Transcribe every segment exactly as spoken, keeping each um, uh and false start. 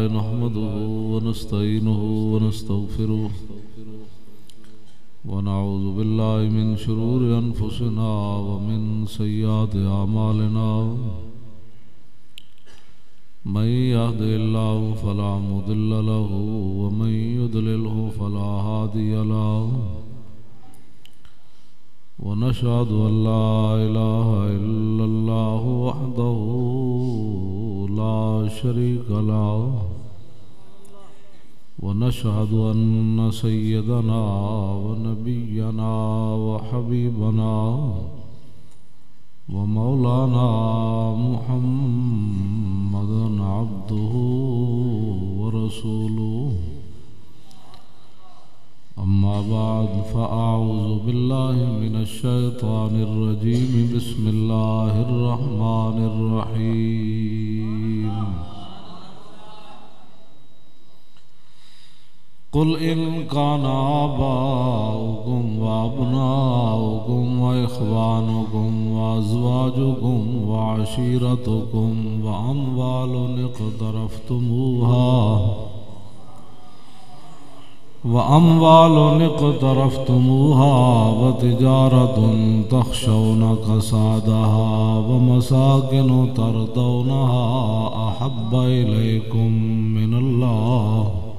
لله نحمده ونستعينه ونستغفره ونعوذ بالله من شرور أنفسنا ومن سيئات أعمالنا من يهد الله فلا مضل له ومن يضلله فلا هادي له ونشهد أن لا إله إلا الله وحده لا شريك له ونشهد أن سيدنا ونبينا وحبيبنا ومولانا محمدا عبده ورسوله أما بعد فأعوذ بالله من الشيطان الرجيم بسم الله الرحمن الرحيم قل إن كان آباؤكم وأبناؤكم وإخوانكم وأزواجكم وعشيرتكم وأموال اقترفتموها وأموال اقترفتموها وتجارة تخشون كسادها ومساكن ترضونها أحب إليكم من الله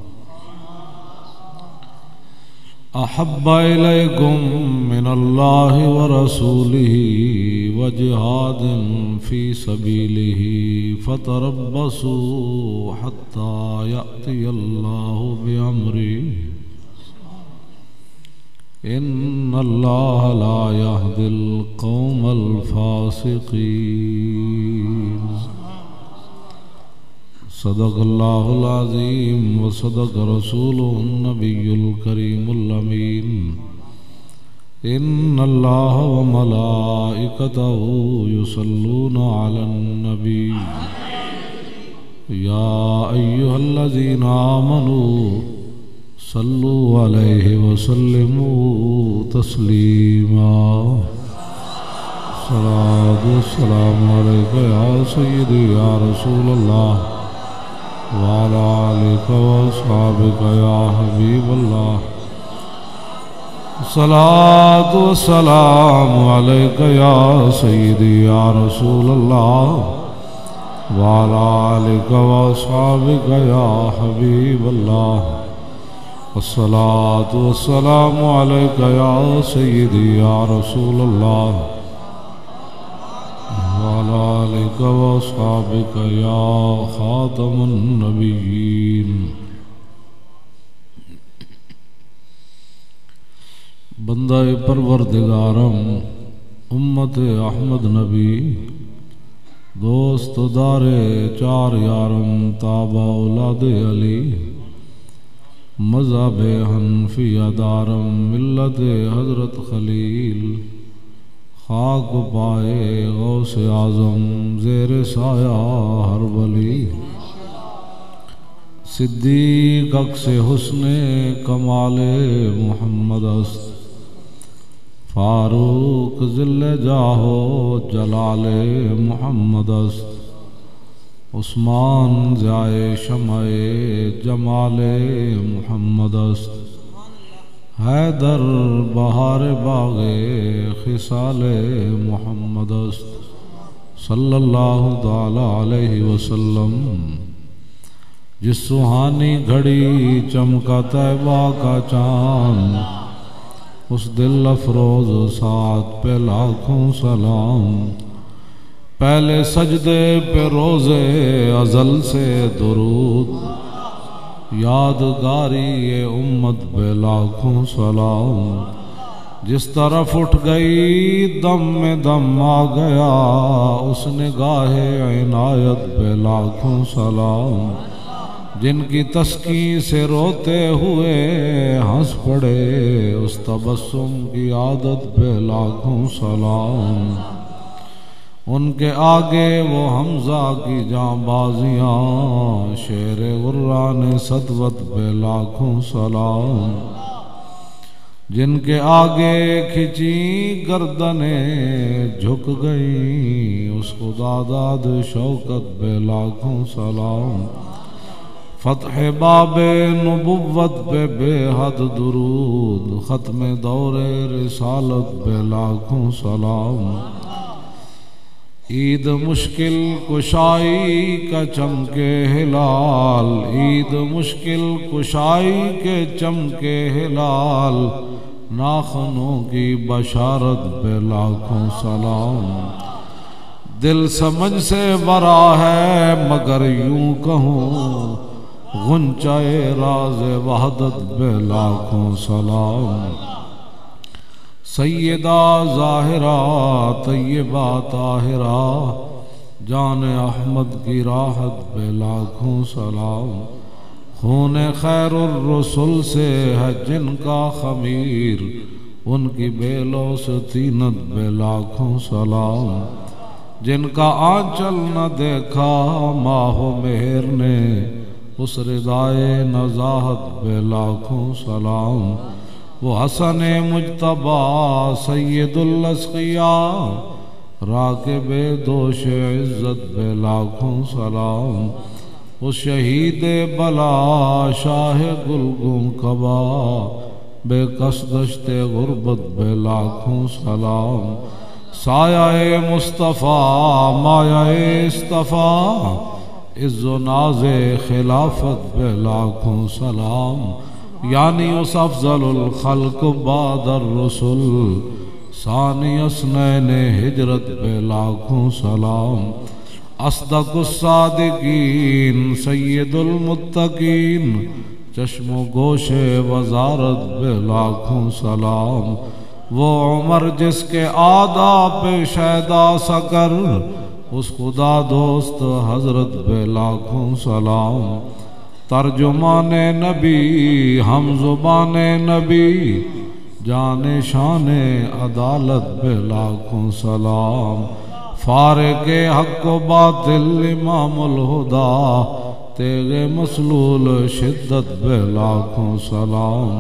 أحب إليكم من الله ورسوله وجهاد في سبيله فتربصوا حتى يأتي الله بأمره إن الله لا يهدي القوم الفاسقين صدق الله العظيم وصدق رسوله النبي الكريم الأمين إن الله وملائكته يصلون على النبي يا أيها الذين آمنوا صلوا عليه وسلموا تسليما صلاة والسلام عليك يا سيدي يا رسول الله وعلى آلك وأصحابك يا حبيب الله صلاة والسلام عليك يا سيدي يا رسول الله وعلى آلك وأصحابك يا حبيب الله الصلاة والسلام عليك يا سيدي يا رسول الله وعلى آلك وأصحابك يا خاتم النبيين بندہ پروردگارم امت احمد نبی دوست دار چار یارم تابع اولاد علی مذہب حنفیہ دارم ملت حضرت خلیل خاک پائے غوث اعظم زیر سایہ ہر ولی صدیق عکس حسن کمال محمد است فاروق ذل جاہو جلال محمد است عثمان ضیائے شمع جمال محمد است حیدر بہار باغ خصال محمد است صلی اللہ تعالی علیہ وسلم جس سہانی گھڑی چمکا طیبہ کا چاند اس دل افروز ساتھ پہ لاکھوں سلام پہلے سجدے پہ روزے ازل سے درود یادگاری یہ امت بے لاکھوں سلام جس طرف اٹھ گئی دم میں دم آ گیا اس نگاہ عنایت بے لاکھوں سلام جن کی تسکین سے روتے ہوئے ہنس پڑے اس تبسم کی عادت بے لاکھوں سلام ان کے آگے وہ حمزہ کی جاں بازیاں شیر غران سطوت بے لاکھوں سلام جن کے آگے کھچی گردنیں جھک گئیں اس خدا داد شوکت بے لاکھوں سلام فتح باب نبوت پہ بے حد درود، ختم دور رسالت پہ لاکھوں سلام۔ عید مشکل کشائی کا چمکے ہلال، عید مشکل کشائی کے چمکے ہلال، ناخنوں کی بشارت پہ لاکھوں سلام۔ دل سمجھ سے ورا ہے مگر یوں کہوں، غنچۂ راز وحدت پہ لاکھوں سلام۔ سیدہ ظاہرہ طیبہ طاہرہ، جان احمد کی راحت پہ لاکھوں سلام۔ خون خیر الرسل سے ہے جن کا خمیر، ان کی بے لوث طینت پہ لاکھوں سلام۔ جن کا آنچل نہ دیکھا ماہ و مہر نے، اس ردائے نزاہت پہ لاکھوں سلام۔ وہ حسن مجتبی سید الاسقیاء، راکب دوش عزت پہ لاکھوں سلام۔ اس شہید بلا شاہ گلگم کبا، بے کس دشت غربت پہ لاکھوں سلام۔ سایہ مصطفیٰ مایہ اصطفیٰ، عز و ناز خلافت پہ لاکھوں سلام۔ یعنی اس افضل الخلق بعد الرسل، ثانی اثنین ہجرت پہ لاکھوں سلام۔ اصدق الصادقین سید المتقین، چشم و گوش وزارت پہ لاکھوں سلام۔ وہ عمر جس کے آداب پہ شیدا سکر، اس خدا دوست حضرت پہ لاکھوں سلام۔ ترجمان نبی ہم زبان نبی، جان شان عدالت پہ لاکھوں سلام۔ فارق حق و باطل امام الہدا، تیغ مسلول شدت پہ لاکھوں سلام۔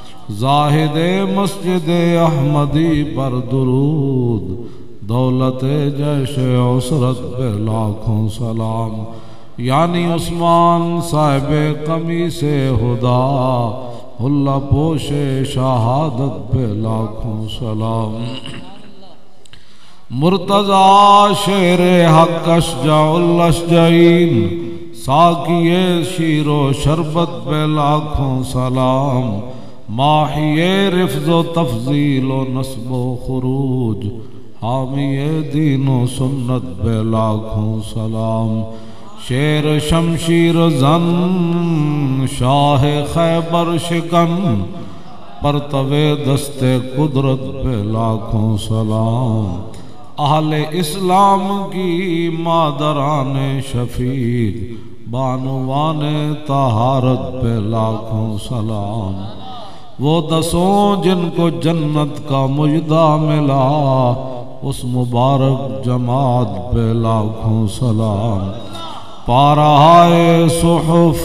زاہد مسجد احمدی پر درود، دولت جیش عسرت پہ لاکھوں سلام۔ یعنی عثمان صاحب قمیص ہدا، اللہ پوش شہادت پہ لاکھوں سلام۔ مرتضی شیر حق اشجع الاشجعین، ساقی شیر و شربت پہ لاکھوں سلام۔ ماحی رفض و تفضیل و نصب و خروج، حامی دین و سنت پہ لاکھوں سلام۔ شیر شمشیر زن شاہ خیبر شکن، پرتو دست قدرت پہ لاکھوں سلام۔ اہل اسلام کی مادران شفیق، بانوان طہارت پہ لاکھوں سلام۔ وہ دسوں جن کو جنت کا مجدہ ملا، اس مبارک جماعت پہ لاکھوں سلام۔ پارہائے صحف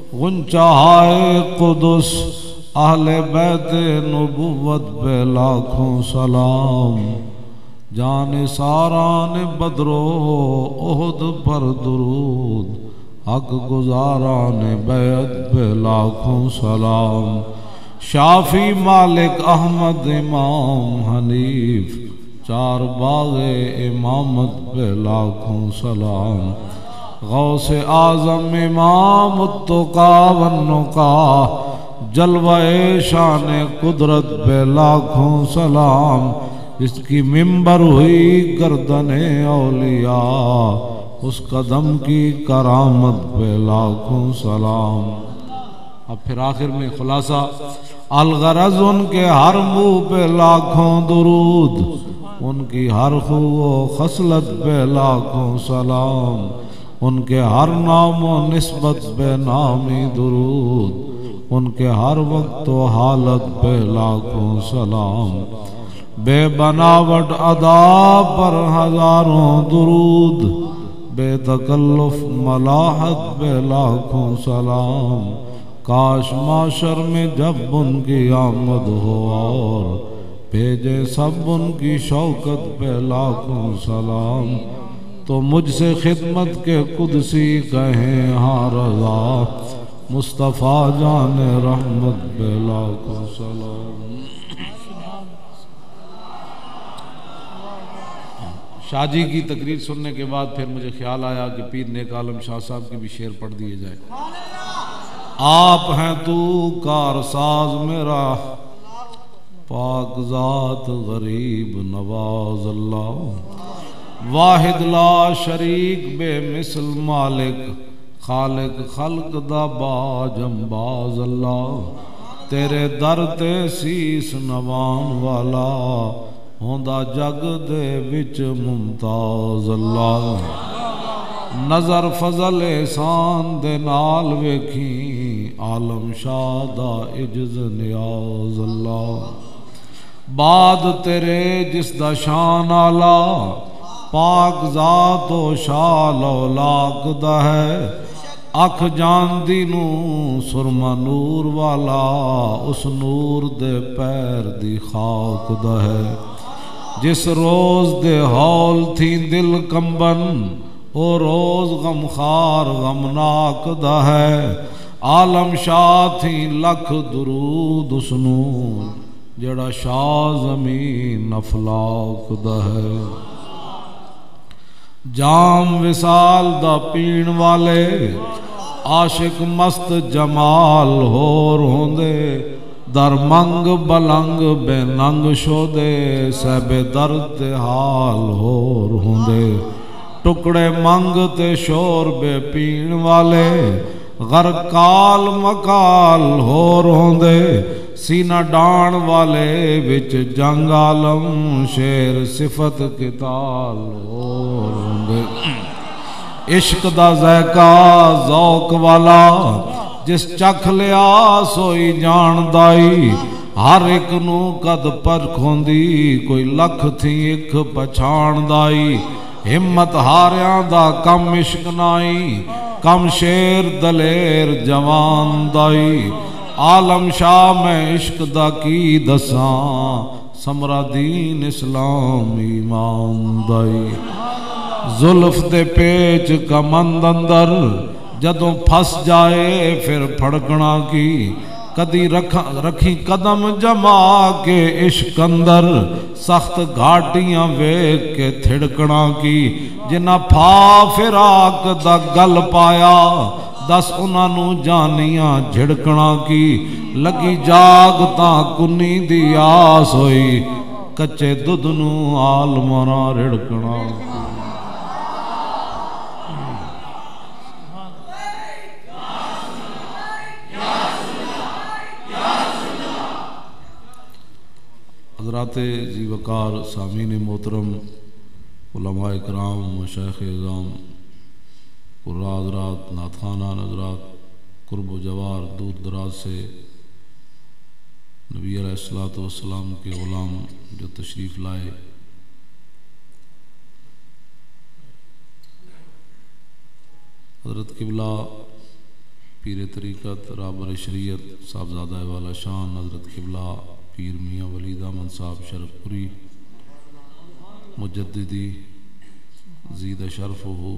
غنچہائے قدس، اہل بیت نبوت پہ لاکھوں سلام۔ جان ساران بدر و احد پر درود، حق گزاران بیعت پہ لاکھوں سلام۔ شافی مالک احمد امام حنیف، چار باغ امامت پہ لاکھوں سلام۔ غوث اعظم امام التقا والنقا، جلوہ شان قدرت پہ لاکھوں سلام۔ اس کی منبر ہوئی گردن اولیاء، اس قدم کی کرامت پہ لاکھوں سلام۔ اب پھر آخر میں خلاصہ، الغرض ان کے ہر منہ پہ لاکھوں درود، ان کی ہر خو و خصلت پہ لاکھوں سلام۔ ان کے ہر نام و نسبت پہ نامی درود، ان کے ہر وقت و حالت پہ لاکھوں سلام۔ بے بناوٹ ادا پر ہزاروں درود، بے تکلف ملاحت پہ لاکھوں سلام۔ کاش معاشر میں جب ان کی آمد ہو اور بھیجے سب ان کی شوکت پہ لاکھوں سلام۔ تو مجھ سے خدمت کے قدسی کہیں ہاں رضا، مصطفیٰ جان رحمت بے لاکھوں سلام۔ شاہ جی کی تقریر سننے کے بعد پھر مجھے خیال آیا کہ پیر نیک عالم شاہ صاحب کی بھی شعر پڑھ دیے جائے۔ آپ ہیں تو کارساز میرا، پاک ذات غریب نواز اللہ، واحد لا شریک بے مثل مالک، خالق خلق دا باجم باز اللہ، تیرے در تے سیس نوان والا، ہوندا جگ دے وچ ممتاز اللہ، نظر فضل احسان دے نال ویکھی، عالم شاہ دا عجز نیاز اللہ، بعد تیرے جس دا شان آلہ، پاک ذات و شال اولاق دا ہے، اکھ جان دی نو سرما نور والا، اس نور دے پیر دی خاک دا ہے، جس روز دے ہول تھی دل کمبن، او روز غمخار غمناک دا ہے، عالم شاہ تھی لکھ درود اسنو، جڑا شاہ زمین افلاک دا ہے، جام وصال دا پین والے، عاشق مست جمال ہور ہوندے، در منگ بلنگ بے ننگ شودے، سب درد حال ہور ہوندے، ٹکڑے منگ تے شور بے پین والے، غرقال مکال ہور ہوندے، سینہ ڈان والے وچ جنگ عالم، شیر صفت کتال ہور ہوندے، عشق دا ذائقہ ذوق والا، جس چکھ لیا سوئی جان دائی، ہر ایک نو قد پرکھ ہوندی، کوئی لکھ تھی ایک پچھان دائی، ہمت ہاریاں دا کم عشق نائی، کم شیر دلیر جوان دائی، عالم شاہ میں عشق دا کی دساں، سمرا دین اسلام ایمان دائی، زلف دے پیچ کا مند اندر، جدوں پھس جائے پھر پھڑکنا کی، کدی رکھی قدم جما کے عشق اندر، سخت گھاٹیاں ویکھ کے تھڑکنا کی، جنہ پھا فراق دا گل پایا، دس انہاں نو جانیاں جھڑکنا کی، لگی جاگ تاں کنی دی آس ہوئی، کچے دودھ نو عالماں رڑکنا کی۔ حضرات ذی وقار سامعین محترم، علماء کرام، مشائخ اعظام، قراء حضرات، نعت خوانان حضرات، قرب و جوار دور دراز سے نبی علیہ الصلوۃ والسلام کے غلام جو تشریف لائے، حضرت قبلہ پیر طریقت رابر شریعت صاحبزادہ والا شان حضرت قبلہ پیر میاں ولید احمد صاحب شرف پوری مجددی زید شرف ہو،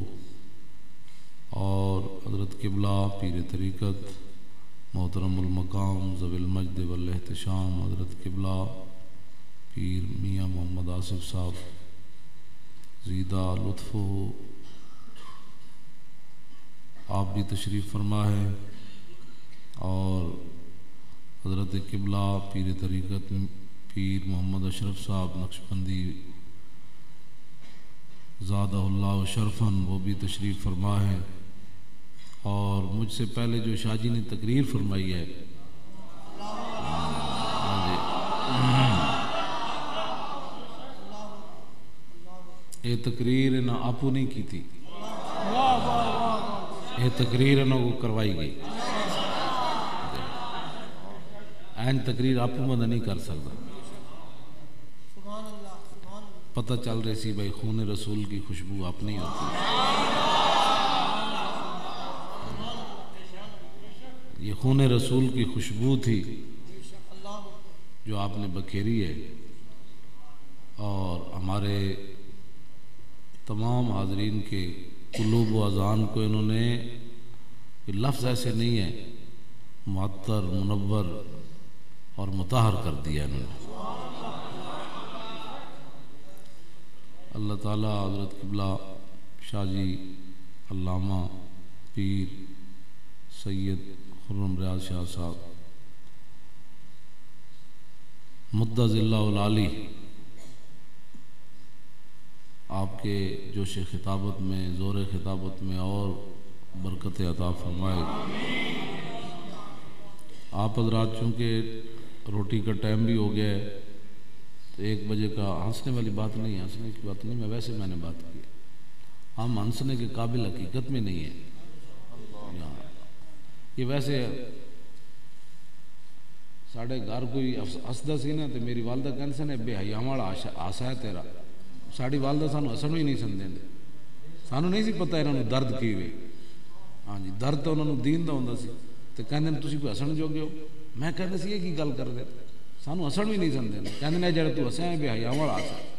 اور حضرت قبلہ پیر طریقت محترم المقام ذوی المجد والاحتشام حضرت قبلہ پیر میاں محمد آصف صاحب زیدہ لطف ہو، آپ بھی تشریف فرما ہے، اور حضرت قبلہ پیر طریقت پیر محمد اشرف صاحب نقشبندی زادہ اللہ شرفن وہ بھی تشریف فرما ہے، اور مجھ سے پہلے جو شاہ جی نے تقریر فرمائی ہے، یہ تقریر انہاں آپو نہیں کی تھی، یہ تقریر انہوں کو کروائی گئی، این تقریر آپو مدہ نہیں کر سکتا، پتہ چل رہی سی بھائی خون رسول کی خوشبو آپ نہیں ہوتی، یہ خون رسول کی خوشبو تھی جو آپ نے بکھیری ہے، اور ہمارے تمام حاضرین کے قلوب و اذان کو انہوں نے، یہ لفظ ایسے نہیں ہے معطر، منور اور مطہر کر دیا انہوں نے۔ اللہ تعالیٰ حضرت قبلہ شاہ جی علامہ پیر سید خرم ریاض شاہ صاحب مدظ اللہ العالی آپ کے جوش خطابت میں، زور خطابت میں اور برکت عطا فرمائے۔ آپ حضرات چونکہ روٹی کا ٹائم بھی ہو گیا ہے تو ایک بجے کا، ہنسنے والی بات نہیں ہے، ہنسنے کی بات نہیں، میں ویسے میں نے بات کی، ہم ہنسنے کے قابل حقیقت میں نہیں ہیں۔ یہ ویسے ساڑھے گھر کوئی ہسدا سی نا تو میری والدہ کہنے سے نے بے حیاں والا آسا ہے تیرا، ساڑی والدہ سانو ہسن ہی نہیں سن دیں دے، سانو نہیں سی پتہ انہوں نے درد کی ہوئی، ہاں جی درد تو انہوں نے دین دا ہوندہ سی، تو کہنے تسی کوئی ہسن جو گے ہو، میں کہنے سی یہ کی گل کر دے، سانو ہسن بھی نہیں سن دیں دے، کہنے نے جڑے تو ہسے ہیں بے حیاں والا آسا ہے،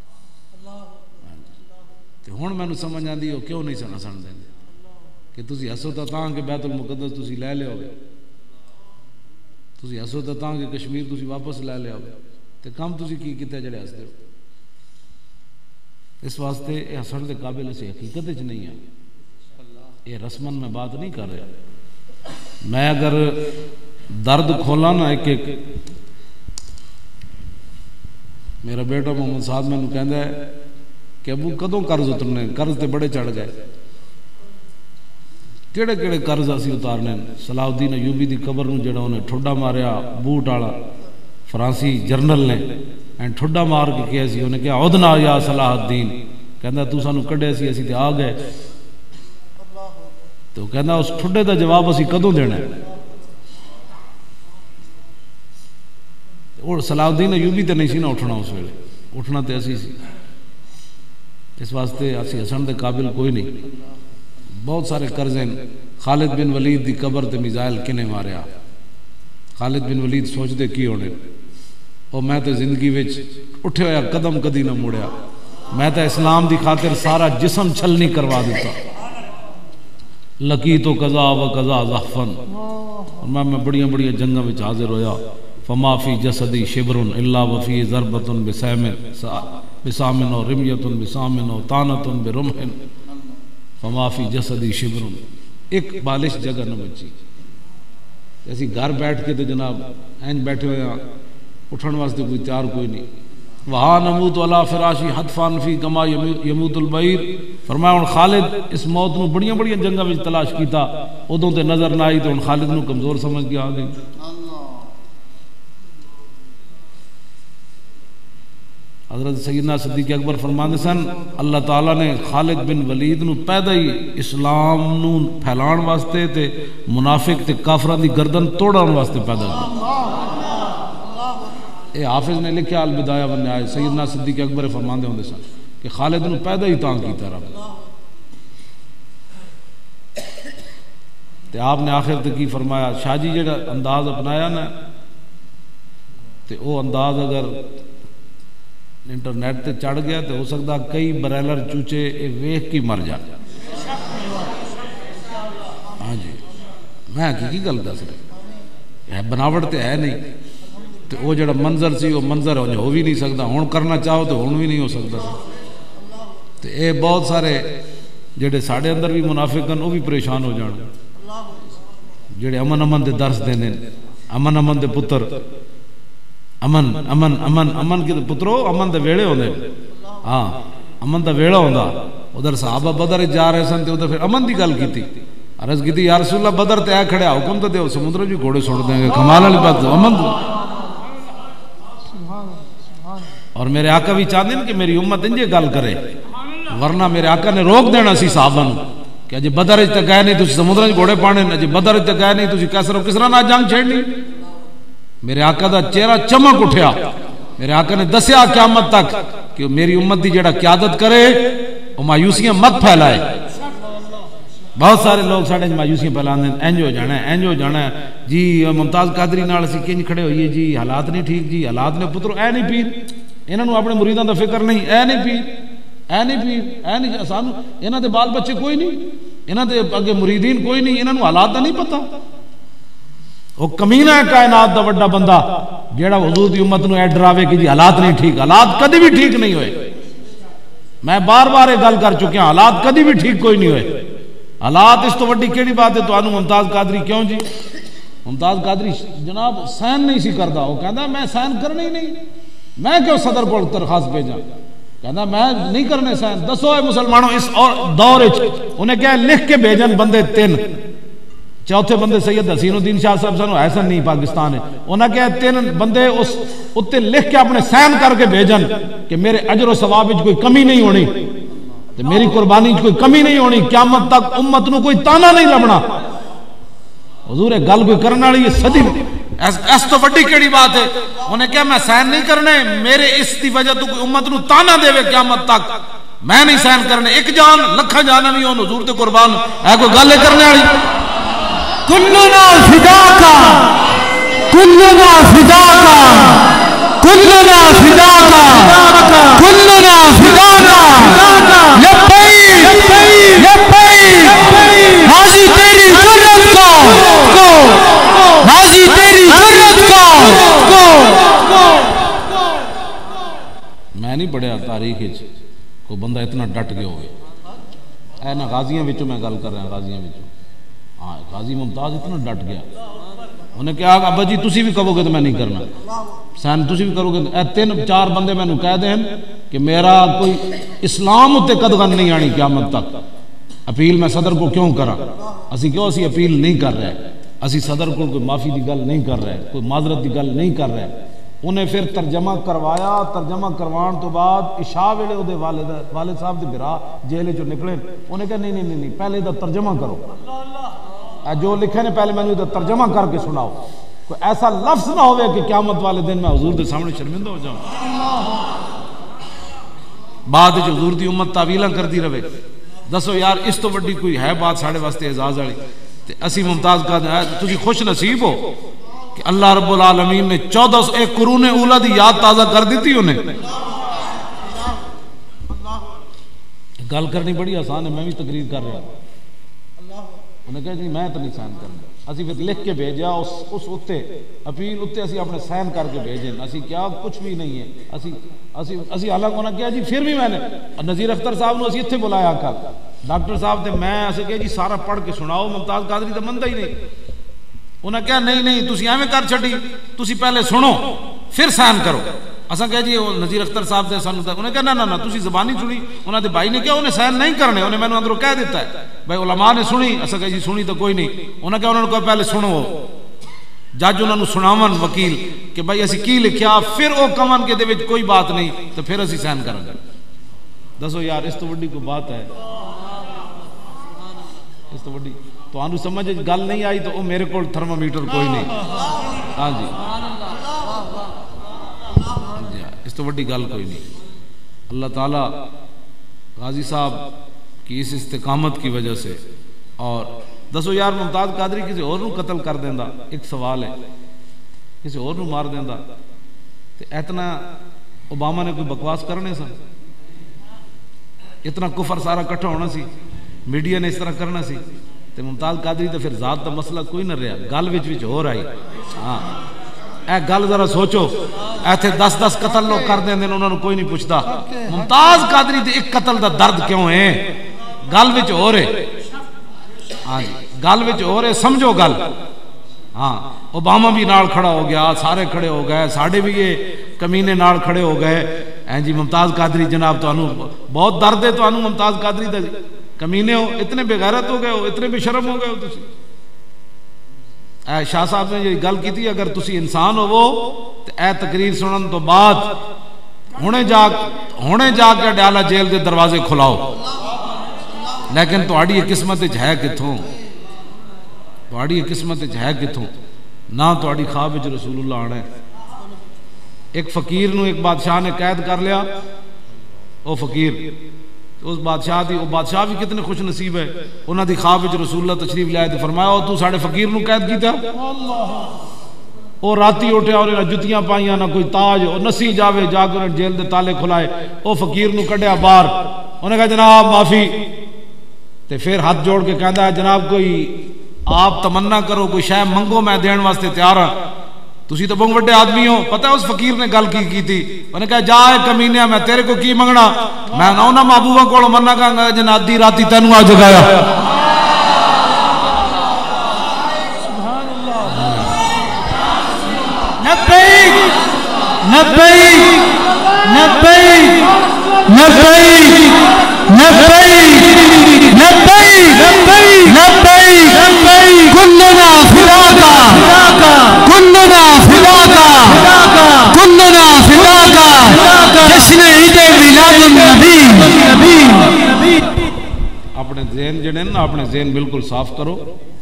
تو ہون میں نے سمجھ آن دی ہو کیوں نہیں سن ہسن دیں دے کہ تسی ہسو تا تاں کہ بیت المقدس تسی لے لے ہوگے، تسی ہسو تا تاں کہ کشمیر تسی واپس لے لے ہوگے، تو کم تسی کی کتے جڑے ہس دے ہو، اس واسطے یہ ہسن دے قابل سے حقیقت اچ نہیں ہے، یہ رسمن میں بات نہیں کر رہا۔ میں اگر درد کھولا نا ایک ایک، میرا بیٹا محمد صاحب میں نے کہندا ہے کہ ابو کدوں قرض اترنے، قرض تے بڑے چڑھ گئے، کیڑے کیڑے قرض اسی اتارنے، صلاح الدین ایوبی دی قبر نو جڑا انہیں ٹھڈا ماریا بوٹ والا فرانسی جرنل نے، اینڈ ٹھڈا مار کے کہا سی انہیں کہا عدنا یا صلاح الدین، کہندا تو سانو کڈے سی اسی تے آ گئے، تو کہندا اس ٹھڈے دا جواب اسی کدوں دینا ہے، اور صلاح الدین ایوبی تے نہیں سی نہ اٹھنا، اس ویلے اٹھنا تے اسی سی، اس واسطے اسی ہسن دے قابل کوئی نہیں۔ بہت سارے قرض ہیں، خالد بن ولید دی قبر تے میزائل کنے ماریا، خالد بن ولید سوچ دے کی ہونے، اور میں تے زندگی وچ اٹھے ہویا قدم کدی نہ موڑیا، میں تے اسلام دی خاطر سارا جسم چھلنی کروا دیتا، لکی تو قضا و قضا زحفن، اور میں میں بڑیاں بڑیاں جنگاں وچ حاضر ہویا، فما فی جسدی شبرن الا وفی ضربتن بسامن بسامن و رمیتن بسامن و تانتن برمحن، فما فی جسدی شبرن، ایک بالش جگہ نہ بچی، ایسی گھر بیٹھ کے تو جناب اینج بیٹھے ہوئے ہیں، اٹھن واسطے کوئی تیار کوئی نہیں، وہاں نموت علی فراشی حدفان فی کما یموت البعیر، فرمایا ان خالد اس موت نو بڑیاں بڑیاں جنگاں وچ تلاش کیتا، ادوں تے نظر نہ آئی تو ان خالد نو کمزور سمجھ کے آ گئی۔ حضرت سیدنا صدیق اکبر فرماندے سن اللہ تعالیٰ نے خالد بن ولید نو پیدا ہی اسلام نو پھیلان واسطے تے منافق تے کافران دی گردن توڑان واسطے پیدا کیا۔ اے حافظ نے لکھا البدایہ والنہایہ، سیدنا صدیق اکبر فرماندے ہوندے سن کہ خالد نو پیدا ہی تاں کیتا رب، تے آپ نے آخر تے کی فرمایا، شاہ جی جڑا انداز اپنایا نا تے او انداز اگر انٹرنیٹ تے چڑھ گیا تو ہو سکتا کئی برائلر چوچے اے ویکھ کی مر جان۔ ہاں جی میں حقیقی گل دس رہا، بناوٹ تے ہے نہیں، تو وہ جڑا منظر سی وہ منظر ہو بھی نہیں سکتا، ہون کرنا چاہو تو ہون بھی نہیں ہو سکتا، تو اے بہت سارے جڑے ساڑھے اندر بھی منافق ہیں وہ بھی پریشان ہو جان، جڑے امن امن دے درس دینے، امن امن دے پتر، امن امن امن امن کے پترو امن دے ویڑے ہوندے، ہاں امن دا ویڑا ہوندا، ادھر صحابہ بدر جا رہے سن تے ادھر پھر امن دی گل کیتی، عرض کیتی یا رسول اللہ بدر تے آ کھڑیا، حکم تے دیو سمندر جو گھوڑے چھوڑ دیں گے، کمال والی بات امن دو۔ اور میرے آقا بھی چاہتے ہیں کہ میری امت انجے گل کرے، ورنہ میرے آقا نے روک دینا سی صحابہ نو کہ اجے بدر تے گئے نہیں تسی سمندر جو گھوڑے پانے، اجے بدر تے گئے نہیں تسی کیسر و کسرا نہ جنگ چھیڑنی۔ میرے آقا دا چہرہ چمک اٹھیا، میرے آقا نے دسیا قیامت تک کہ میری امت دی جڑا قیادت کرے وہ مایوسیاں مت پھیلائے۔ بہت سارے لوگ ساڑھے مایوسیاں پھیلاندے ہیں، اینج ہو جانا ہے اینج ہو جانا ہے جی، ممتاز قادری نال اسی کنج کھڑے ہوئیے جی، حالات نہیں ٹھیک جی، حالات نے پترو اے نہیں پیر، انہاں نو اپنے مریداں دا فکر نہیں، اے نہیں پیر اے نہیں پیر اے نہیں، سانو انہاں دے بال بچے کوئی نہیں، انہاں دے اگے مریدین کوئی نہیں، انہاں نو حالات دا نہیں پتہ۔ وہ کمینہ ہے کائنات دا وڈا بندہ جیڑا حضور دی امت نو اے ڈراوے کہ جی حالات نہیں ٹھیک. حالات کدی بھی ٹھیک نہیں ہوئے. میں بار بار یہ گل کر چکیا حالات کدی بھی ٹھیک کوئی نہیں ہوئے. حالات اس تو وڈی کیڑی بات ہے. تو آنو ممتاز قادری کیوں جی ممتاز قادری جناب سین نہیں سی کردا. وہ کہندا میں سین کرنا ہی نہیں. میں کیوں صدر کو درخواست بھیجا. کہندا میں نہیں کرنے سین. دسو اے مسلمانوں اس دور وچ انہیں کیا لکھ کے بھیجن بندے تین. چوتھے بندے سید حسین الدین شاہ صاحب سنو ایسا نہیں پاکستان ہے. انہیں کیا تین بندے اس اتنے لکھ کے اپنے سین کر کے بھیجن کہ میرے اجر و ثواب وچ کوئی کمی نہیں ہونی تے میری قربانی وچ کوئی کمی نہیں ہونی. قیامت تک امت نو کوئی تانا نہیں لبنا. حضور گل کوئی کرنے والی صدی اس تو بڑی کیڑی بات ہے. انہیں کیا میں سین نہیں کرنے میرے اس دی وجہ تو کوئی امت نو تانا دے قیامت تک میں نہیں سین کرنے. ایک جان لکھا جانا نہیں ہون حضور تے قربان ہے کوئی گل کرنے والی. کلنا فداکا کلنا فداکا کلنا فداکا کلنا فداکا لبیک لبیک حاجی تیری جرت کو حاجی تیری جرت کو. میں نہیں پڑھیا تاریخ کوئی بندہ اتنا ڈٹ گیا ہوئے. اے نا غازیاں وچوں میں گل کر رہا ہوں غازیاں وچوں. ہاں غازی ممتاز اتنا ڈٹ گیا. انہیں کہا ابا جی تسی بھی کہو گے تو میں نہیں کرنا سین تسی بھی کرو گے. اے تین چار بندے میں نے کہہ دیں کہ میرا کوئی اسلام تے قدغن نہیں آنی قیامت تک. اپیل میں صدر کو کیوں کرا. اسی کیوں اسی اپیل نہیں کر رہے. اسی صدر کو کوئی معافی دی گل نہیں کر رہے کوئی معذرت دی گل نہیں کر رہے. انہیں پھر ترجمہ کروایا. ترجمہ کروان تو بعد عشاء ویلے او دے والد والد صاحب دے بھرا جیل چوں نکلے. انہیں کہا نہیں نہیں نہیں پہلے دا ترجمہ کرو. جو لکھے نے پہلے میں نے ترجمہ کر کے سناؤ. کوئی ایسا لفظ نہ ہوئے کہ قیامت والے دن میں حضور دے سامنے شرمندہ ہو جاؤں. بعد جو حضور دی امت تعویلاں کر دی رہے. دسو یار اس تو بڑی کوئی ہے بات ساڑھے واسطے اعزاز والی. اسی ممتاز کا تسی خوش نصیب ہو کہ اللہ رب العالمین نے چودہ سو ایک قرون اولا دی یاد تازہ کر دیتی. انہیں گل کرنی بڑی آسان ہے. میں بھی تقریر کر رہا. انہیں کہا جی میں تو نہیں سین کرنا. اسی پھر لکھ کے بھیجا اس اس اتے اپیل اتے اسی اپنے سین کر کے بھیجیں. اسی کیا کچھ بھی نہیں ہے. اسی اسی اسی حالانکہ انہیں کہا جی پھر بھی میں نے نذیر اختر صاحب نے اسی اتھے بلایا کر ڈاکٹر صاحب تے میں اسے کہا جی سارا پڑھ کے سناؤ. ممتاز قادری تو منتا ہی نہیں. انہیں کہا نہیں نہیں تسی ایویں کر چھڈی تسی پہلے سنو پھر سین کرو. اساں کہا جی نذیر اختر صاحب دے سانو انہیں کہا نہ نہ نہ تسی زبانی سنی. انہاں دے بھائی نے کہا انہیں سین نہیں کرنے. انہیں میں نے اندروں کہہ دیتا ہے بھائی علماء نے سنی. اساں کہا جی سنی تو کوئی نہیں. انہیں کہا انہوں نے کہا پہلے سنو. جج انہوں نے سناون وکیل کہ بھائی اسی کی لکھیا پھر او کمن کے دے وچ کوئی بات نہیں تو پھر اسی سین کریں گے. دسو یار اس تو بڑی کوئی بات ہے. اس تو بڑی تو آنو سمجھ گل نہیں آئی تو او میرے کو تھرمومیٹر کوئی نہیں. ہاں جی اس تو بڑی گل کوئی نہیں. اللہ تعالیٰ غازی صاحب کی اس استقامت کی وجہ سے. اور دسو یار ممتاز قادری کسی اور نو قتل کر دیندہ ایک سوال ہے. کسی اور نو مار دیندہ تو اتنا اوباما نے کوئی بکواس کرنے سا. اتنا کفر سارا کٹھا ہونا سی. میڈیا نے اس طرح کرنا سی. تو ممتاز قادری تو پھر ذات دا مسئلہ کوئی نہ رہا. گل وچ وچ ہو رہی. ہاں اے گل ذرا سوچو. ایتھے دس دس قتل لوگ کر دیں انہوں نے کوئی نہیں پوچھتا. ممتاز قادری دے ایک قتل دا درد کیوں ہے. گل وچ ہو رہے. ہاں جی گل وچ ہو رہے سمجھو گل. ہاں اوباما بھی نال کھڑا ہو گیا سارے کھڑے ہو گئے. ساڑھے بھی یہ کمینے نال کھڑے ہو گئے. ہیں جی ممتاز قادری جناب تو انو بہت درد ہے. تو انو ممتاز قادری دے کمینے ہو اتنے بے غیرت ہو گئے ہو اتنے بے شرم ہو گئے ہو. تسی اے شاہ صاحب نے یہ گل کی تھی اگر تسی انسان ہو وہ تو اے تقریر سنن تو بعد ہونے جا ہونے جا کے ڈالا جیل دے دروازے کھلاؤ. لیکن تہاڈی یہ قسمت ہے کتھوں. تہاڈی یہ قسمت ہے کتھوں. نہ تہاڈی خواب وچ رسول اللہ آنا ہے. ایک فقیر نو ایک بادشاہ نے قید کر لیا. او فقیر اس بادشاہ دی وہ بادشاہ بھی کتنے خوش نصیب ہے. انہاں دی خواب وچ رسول اللہ تشریف لائے تو فرمایا او تو ساڈے فقیر نو قید کیتا. او راتی اٹھیا اور انہاں جتیاں پائیاں نہ کوئی تاج. او نسی جاوے جا کے انہاں جیل دے تالے کھلائے. او فقیر نو کڈیا باہر. انہیں کہا جناب معافی. تے پھر ہاتھ جوڑ کے کہندا ہے جناب کوئی آپ تمنا کرو کوئی شے منگو میں دین واسطے تیار ہاں. تسی تو بہت بڑے آدمی ہو. پتہ ہے اس فقیر نے گل کی کی تھی, انہوں نے کہا جا اے کمینیا میں تیرے کو کی منگنا, میں نہ انہاں محبوبہ کو مننا کہاں گا جن آدھی راتی تینوں آ جگایا. لبیک لبیک لبیک لبیک لبیک لبیک لبیک کلنا فداکا کلنا فداکا کلنا فداکا جشن عید میلاد النبی. اپنے ذہن جڑے نا اپنے ذہن بالکل صاف کرو,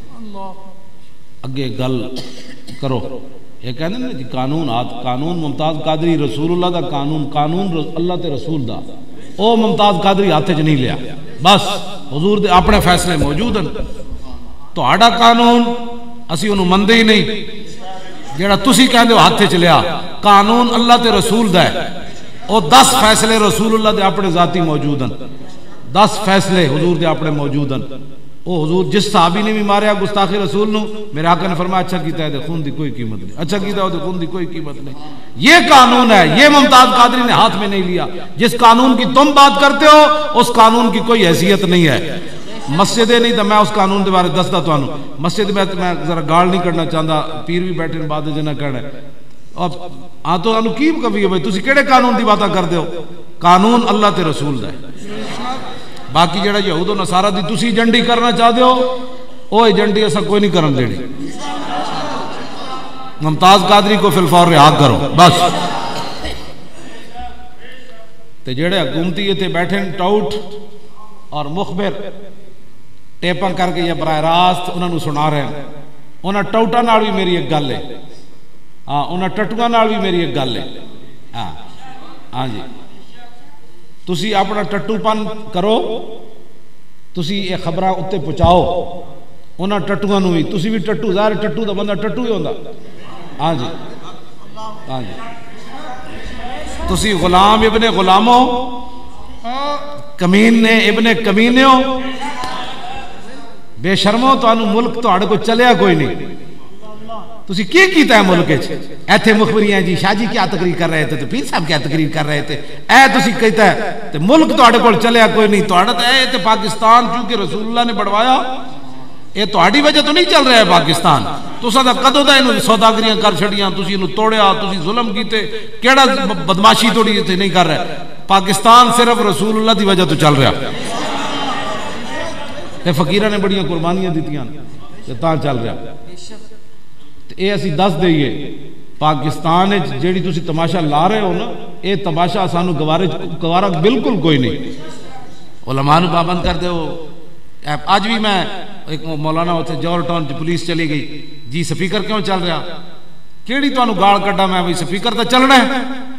اگے گل کرو. یہ کہنے نا جی قانون آت قانون ممتاز قادری رسول اللہ دا قانون قانون اللہ تے رسول دا او ممتاز قادری ہاتھ چ نہیں لیا. بس حضور دے اپنے فیصلے موجود ہیں. تہاڈا قانون اسی انہوں مندے ہی نہیں. جیڑا تسی کہندے ہو ہاتھ چ لیا, قانون اللہ تے رسول دا ہے. او دس فیصلے رسول اللہ دے اپنے ذاتی موجود ہیں. دس فیصلے حضور دے اپنے موجود ہیں. او حضور جس صحابی نے بھی ماریا گستاخی رسول نو, میرے آقا نے فرمایا اچھا کیتا ہے خون دی کوئی قیمت نہیں, اچھا کیتا ہے خون دی کوئی قیمت نہیں. یہ قانون ہے, یہ ممتاز قادری نے ہاتھ میں نہیں لیا. جس قانون کی تم بات کرتے ہو اس قانون کی کوئی حیثیت نہیں ہے. مسجد نہیں تو میں اس قانون دے بارے دستا تو آنوں. مسجد میں میں ذرا گال نہیں کرنا چاہتا, پیر بھی بیٹھے بعد جنہ کہنا اب آ تو آنوں کی کبھی ہے تسی کیڑے قانون دی باتاں کر دیو. قانون اللہ تے رسول دا ہے. باقی جڑا یہود و نصارہ دی تسی ایجنڈی کرنا چاہتے ہو او ایجنڈی ایسا کوئی نہیں کرن دینی. ممتاز قادری کو فی الفور رہا کرو بس. تے جڑے حکومتی یہ تے بیٹھے ٹاؤٹ اور مخبر ٹیپاں کر کے یا براہ راست انہوں نے سنا رہے ہیں. انہاں ٹاؤٹاں نال بھی میری ایک گل ہے, ہاں انہاں ٹٹواں نال بھی میری ایک گل ہے. ہاں ہاں جی تسی اپنا ٹٹو پن کرو, تسی یہ خبراں اتنے پہنچاؤ انہاں ٹٹواں نو بھی. تسی بھی ٹٹو, ظاہر ٹٹو دا بندہ ٹٹو ہی ہوندا. ہاں جی ہاں جی تسی غلام ابن غلامو, کمین نے ابن کمینے ہو, بے شرمو تو انو ملک تو اڑ کو چلیا کوئی نہیں. تسی کی کیتا ہے ملک وچ؟ ایتھے مخبری ہیں جی شاہ جی کیا تقریر کر رہے تھے تو پیر صاحب کیا تقریر کر رہے تھے, اے تسی کہتا ہے تے ملک تو اڑ کو چلیا کوئی نہیں. تہاڈا تے اے تے پاکستان چونکہ رسول اللہ نے بڑھوایا, اے تہاڈی وجہ تو نہیں چل رہا ہے پاکستان. تساں دا کدوں دا اینو سوداگریاں کر چھڑیاں, تسی اینو توڑیا, تسی ظلم کیتے, کیڑا بدماشی توڑی تے نہیں کر رہے. پاکستان صرف رسول اللہ دی وجہ تو چل رہا. تے فقیراں نے بڑیاں قربانیاں دتیاں تے تاں چل رہا. اے اسی دس دئیے پاکستان جیڑی تسی تماشا لا رہے ہو نا, اے تماشا سانو گوارے گوارا بالکل کوئی نہیں. علماء نو پابند کر دے ہو. آج بھی میں ایک مولانا ہوتے جور ٹاؤن پولیس چلی گئی جی سپیکر کیوں چل رہا, کیڑی تو انو گاڑ کٹا میں بھئی سپیکر تو چلنا ہے.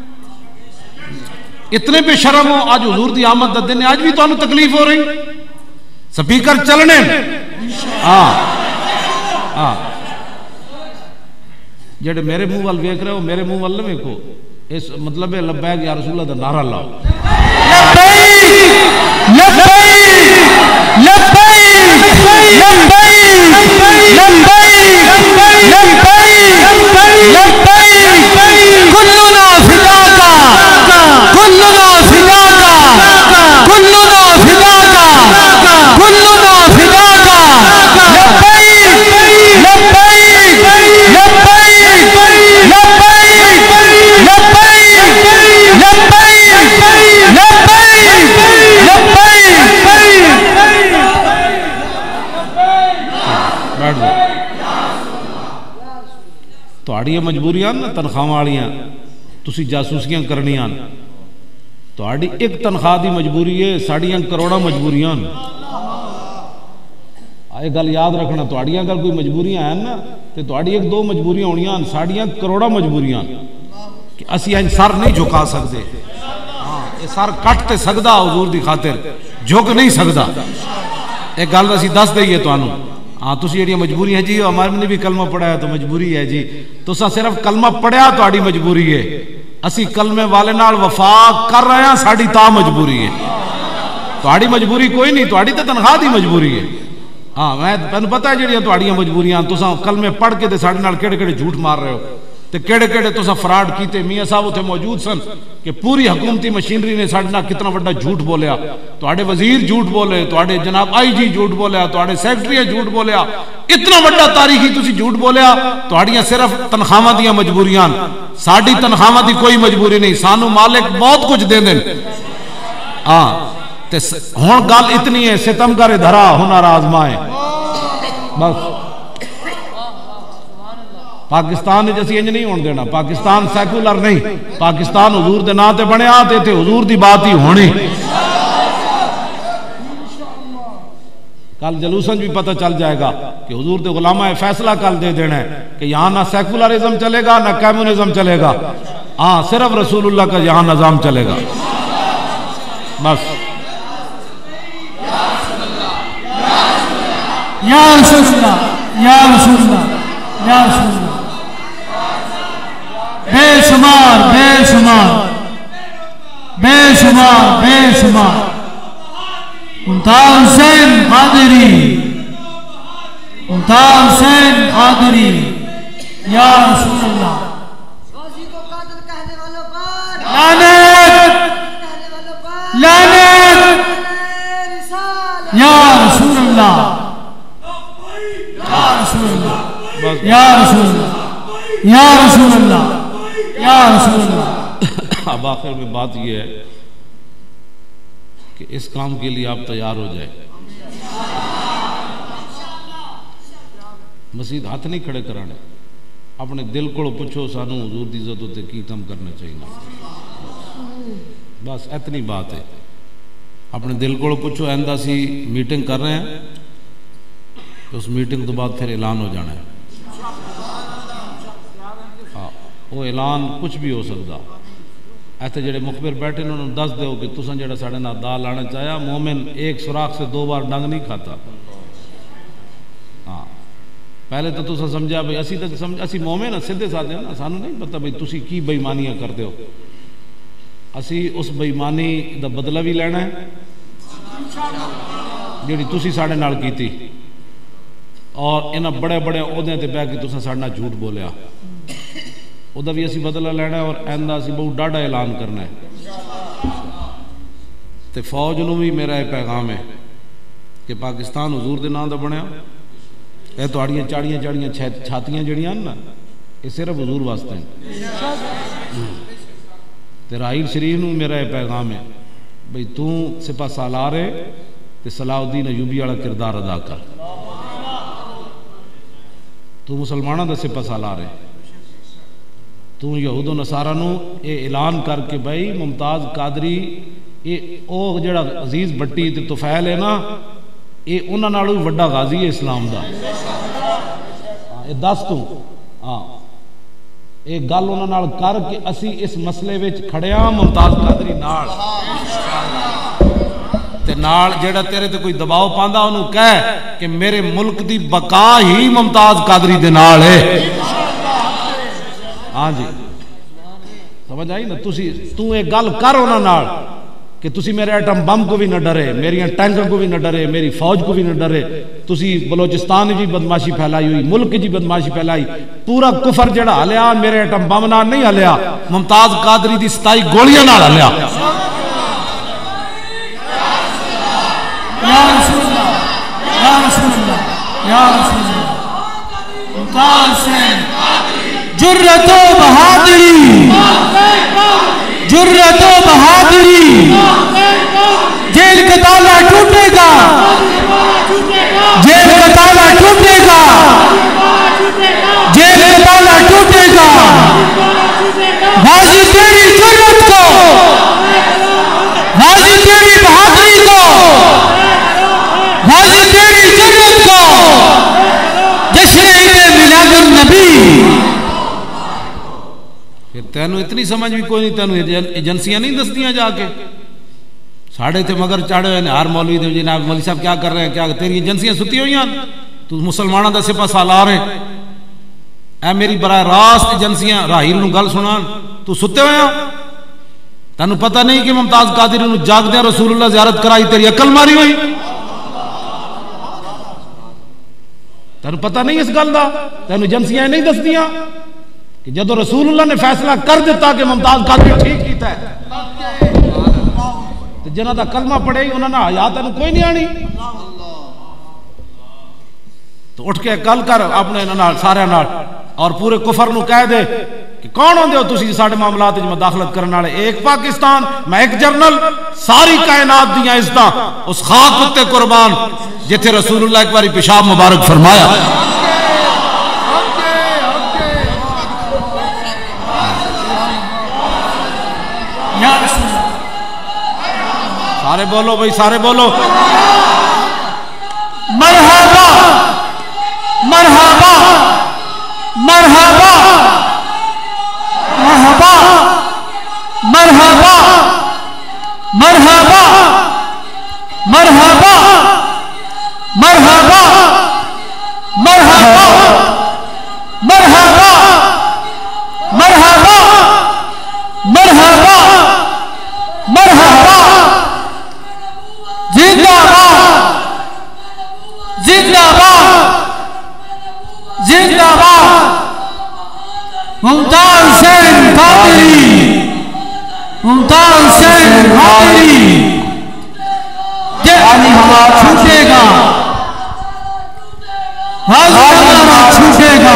اتنے بے شرم ہو, آج حضور دی آمد دا دن ہے, آج بھی تو انو تکلیف ہو رہی سپیکر چلنے. ہاں ہاں جڑے میرے منہ وال ویکھ رہے ہو میرے منہ وال نہ ویکھو, اس مطلب ہے لبیک یا رسول اللہ دا نعرہ لاؤ. لبیک لبیک لبیک لبیک لبیک کلنا فداکا کلنا فداکا کلنا فداکا کلنا فداکا لبیک لبیک لبیک تہاڑیاں مجبوریاں نا تنخواہ والیاں, تسی جاسوسیاں کرنیاں. تہاڑی ایک تنخواہ دی مجبوری ہے, ساڑیاں کروڑا مجبوریاں. یہ گل یاد رکھنا, تہاڑیاں اگر کوئی مجبوریاں ہیں نا تے تہاڑی ایک دو مجبوریاں ہونیاں, ساڑیاں کروڑا مجبوریاں. کہ اسی این سر نہیں جھکا سکتے, یہ سر کٹ تے سکدا حضور دی خاطر, جھک نہیں سکدا. ایک گل اسی دس دئیے تو آنو. ہاں تسی ایڈیاں مجبوری ہیں جی, ہمارے نے بھی کلمہ پڑھا ہے تو مجبوری ہے جی. تو سا صرف کلمہ پڑھیا تو آڑی مجبوری ہے, اسی کلمے والے نال وفا کر رہے ہیں ساڑی تا مجبوری ہے. تو آڑی مجبوری کوئی نہیں, تو آڑی تے تنخواہ دی مجبوری ہے. ہاں میں تمہیں پتا ہے جڑیاں تہاڈیاں مجبوریاں تساں کلمے پڑھ کے تے ساڈے نال کیڑے کیڑے جھوٹ مار رہے ہو تے کیڑے کیڑے تساں فراڈ کیتے. میاں صاحب اتنے موجود سن کہ پوری حکومتی مشینری نے ساڈے نال کتنا بڑا جھوٹ بولیا. تہاڈے وزیر جھوٹ بولے, تہاڈے جناب آئی جی جھوٹ بولیا, تہاڈے سیکرٹری جھوٹ بولیا, اتنا بڑا تاریخی تسی جھوٹ بولیا. تہاڈیاں صرف تنخواہاں دیاں مجبوریاں, ساڈی تنخواہاں دی کوئی مجبوری نہیں, سانو مالک بہت کچھ دے دین. ہاں تے ہن گل اتنی ہے ستم کرے دھرا ہنر آزمائے. بس پاکستان جیسی انج نہیں ہون دینا. پاکستان سیکولر نہیں, پاکستان حضور دے نام تے بنیا تے تے حضور دی بات ہی ہونی. کل جلوسن بھی پتہ چل جائے گا کہ حضور دے غلامہ فیصلہ کل دے دینا ہے کہ یہاں نہ سیکولرزم چلے گا نہ کمیونزم چلے گا, ہاں صرف رسول اللہ کا یہاں نظام چلے گا. بس یا رسول اللہ, یا رسول اللہ, یا رسول اللہ. بے شمار بے شمار بے شمار بے شمار ممتاز حسین قادری, ممتاز حسین قادری, یا رسول اللہ. غازی کو قاتل کہنے والوں پر لعنت لعنت, یا رسول اللہ, یا رسول اللہ, یا رسول اللہ, یا رسول اللہ, یا رسول اللہ. اب آخر میں بات یہ ہے کہ اس کام کے لیے آپ تیار ہو جائیں. مسجد ہاتھ نہیں کھڑے کرانے, اپنے دل کو پوچھو سانو حضور دی عزت ہوتے کی کم کرنا چاہیے. بس اتنی بات ہے. اپنے دل کو پوچھو آئندہ سی میٹنگ کر رہے ہیں تو اس میٹنگ تو بعد پھر اعلان ہو جانا ہے. ہاں وہ اعلان کچھ بھی ہو سکتا. ایسے جڑے مخبر بیٹھے انہوں نے دس دیو کہ تساں جڑا ساڑھے نہ دا لانا چاہیا, مومن ایک سوراخ سے دو بار ڈنگ نہیں کھاتا. ہاں پہلے تو تساں سمجھا بھئی اسی تک سمجھ اسی مومن سیدھے سادے نا, سانو نہیں پتہ بھئی تسی کی بے ایمانیاں کرتے ہو. اسی اس بے ایمانی دا بدلہ بھی لینا ہے جڑی تسی ساڑھے نال کیتی, اور انہاں بڑے بڑے عہدے تے بیٹھ کے تساں ساڑھے نال جھوٹ بولیا, وہ بھی اسی بدلہ لینا ہے. اور آئندہ اسی بہت ڈاڈا اعلان کرنا ہے. تے فوج نو بھی میرا یہ پیغام ہے کہ پاکستان حضور دے نام دا بنیا, اے تہاڈیاں چاڑیاں چاڑیاں چھاتیاں جڑیاں نا یہ صرف حضور واسطے ہیں. تے راحیل شریف نو میرا یہ پیغام ہے بھئی تو سپہ سالار ہے تے صلاح الدین ایوبی والا کردار ادا کر. تو مسلمانوں دا سپہ سالار ہے, تو یہود و نصارہ نو اے اعلان کر کے بھائی ممتاز قادری اے او جڑا عزیز بٹی تے طفیل ہے نا اے انہاں نالوں وڈا غازی ہے اسلام دا. اے دس تو ہاں اے گل انہاں نال کر کے اسی اس مسئلے وچ کھڑیاں ممتاز قادری نال تے نال جڑا تیرے تے کوئی دباؤ پاندا انہوں کہہ کہ میرے ملک دی بقا ہی ممتاز قادری دے نال ہے. ہاں جی سمجھ آئی نا. تسی تو ایک گل کر انہاں نال کہ تسی میرے ایٹم بم کو بھی نہ ڈرے, میری ٹینکر کو بھی نہ ڈرے, میری فوج کو بھی نہ ڈرے. تسی بلوچستان جی بدماشی پھیلائی ہوئی, ملک جی بدماشی پھیلائی, پورا کفر جڑا ہلیا میرے ایٹم بم نال نہیں ہلیا, ممتاز قادری دی ستائی گولیاں نال ہلیا. یا رسول اللہ, یا رسول اللہ, یا رسول اللہ. ممتاز حسین جرت و بہادری, جرت و بہادری, جیل کا تالا ٹوٹے گا, جیل کا تالا ٹوٹے گا, جیل کا تالا ٹوٹے گا. غازی تیری جرت کو, غازی تیری بہادری کو, غازی تیری جرت کو, جشن عید میلاد النبی. پھر تینوں اتنی سمجھ بھی کوئی نہیں, تینوں ایجنسیاں نہیں دستیاں جا کے ساڑھے تھے مگر چاڑے ہوئے ہر مولوی دے جناب مولوی صاحب کیا کر رہے ہیں, کیا تیری ایجنسیاں ستی ہوئی ہیں, تو مسلمانوں دا سپہ سالار ہیں. اے میری براہ راست ایجنسیاں راحیل نو گل سنان تو ستے ہوئے ہیں. تینوں پتہ نہیں کہ ممتاز قادری نو جاگ دیا رسول اللہ زیارت کرائی, تیری عقل ماری ہوئی. تینوں پتہ نہیں اس گل دا؟ تینوں ایجنسیاں نہیں دسدیاں کہ جدو رسول اللہ نے فیصلہ کر دیتا کہ ممتاز قادری ٹھیک کیتا ہے تو جنہاں دا کلمہ پڑھے انہاں نے حیا تینوں کوئی نہیں آنی. تو اٹھ کے کل کر اپنے نال سارے نال اور پورے کفر نو کہہ دے کہ کون ہوندے ہو تسی ساڈے معاملات وچ مداخلت کرن والے؟ ایک پاکستان، میں ایک جرنل، ساری کائنات دیاں عزتاں اس خاک اتے قربان جتھے رسول اللہ ایک باری پیشاب مبارک فرمایا. سارے بولو بھائی، سارے بولو مرحبا مرحبا مرحبا مرحبا مرحبا مرحبا مرحبا مرحبا مرحبا مرحبا مرحبا مرحبا مرحبا زندہ باد زندہ باد زندہ باد ممتاز حسین قادری ممتاز حسین قادری جانی ہوا چھوٹے گا ہوا چھوٹے گا.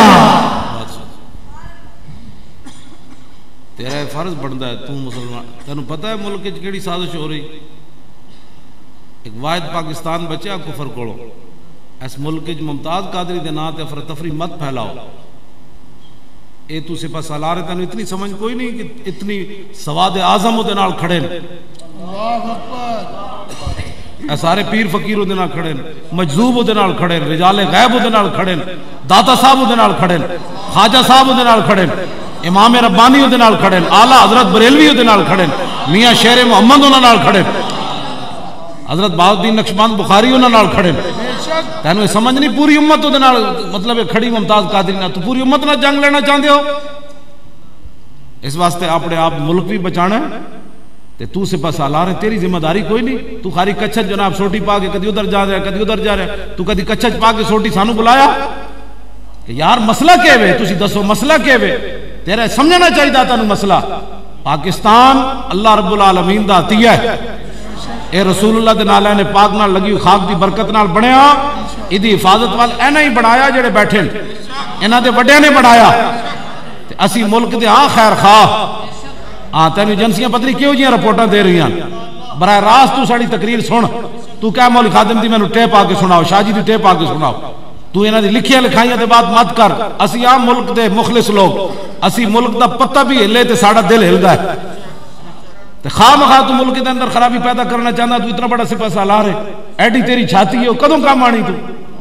تیرا فرض بنتا ہے تو مسلمان. تینوں پتہ ہے ملک وچ کیڑی سازش ہو رہی؟ ایک واحد پاکستان بچیا کفر کولو. اس ملک وچ ممتاز قادری دے نام تے افراتفری مت پھیلاؤ. اے تو سپہ سالار تینوں اتنی سمجھ کوئی نہیں کہ اتنی سواد اعظم دے نال کھڑے نے. اللہ اکبر. اے سارے پیر فقیر دے نال کھڑے نے، مجذوب دے نال کھڑے نے، رجال غیب دے نال کھڑے نے، داتا صاحب دے نال کھڑے نے، خواجہ صاحب دے نال کھڑے نے، امام ربانی دے نال کھڑے نے، اعلیٰ حضرت بریلوی دے نال کھڑے نے، میاں شیر محمد انہاں نال کھڑے نے، حضرت بہاؤالدین نقشبند بخاری انہاں نال کھڑے نے. تینوں یہ سمجھ نہیں پوری امت دے نال مطلب کھڑی ممتاز قادری نال؟ تو پوری امت نال جنگ لینا چاہتے ہو؟ اس واسطے اپنے آپ ملک بھی بچانا ہے. تے تو سپہ سالار ہے، تیری ذمہ داری کوئی نہیں. تو خالی کچھت جناب سوٹی پا کے کدی ادھر جا رہا ہے کدی ادھر جا رہا ہے. تو کدی کچھت پا کے سوٹی سانو بلایا کہ یار مسئلہ کیا ہے؟ تسی دسو مسئلہ کیا ہے؟ تیرا سمجھنا چاہیے تینوں مسئلہ. پاکستان اللہ رب العالمین دا عطیہ ہے. اے رسول اللہ دے نالے نے پاک نال لگی خاک دی برکت نال بنیا. ایدی حفاظت وال اینا ہی بنایا جڑے بیٹھے انہاں دے بڑے نے بنایا. تے اسی ملک دے ہاں خیر خواہ ہاں. تینوں ایجنسیاں پتہ نہیں کیوں جیاں رپورٹاں دے رہی ہیں. براہ راست تو ساڑی تقریر سن. تو کہہ مولوی خادم دی مینوں ٹیپ آ کے سناؤ، شاہ جی دی ٹیپ آ کے سناؤ. تو انہاں دی لکھیاں لکھائیاں دے بات مت کر. اسی عام ملک دے مخلص لوگ، اسی ملک دا پتہ بھی ہلے تے ساڑا دل ہلدا ہے. تے خواہ مخواہ تو ملک دے اندر خرابی پیدا کرنا چاہنا. تو اتنا بڑا سپہ سالار ہے، ایڈی تیری چھاتی ہے، کدوں کام آنی تو؟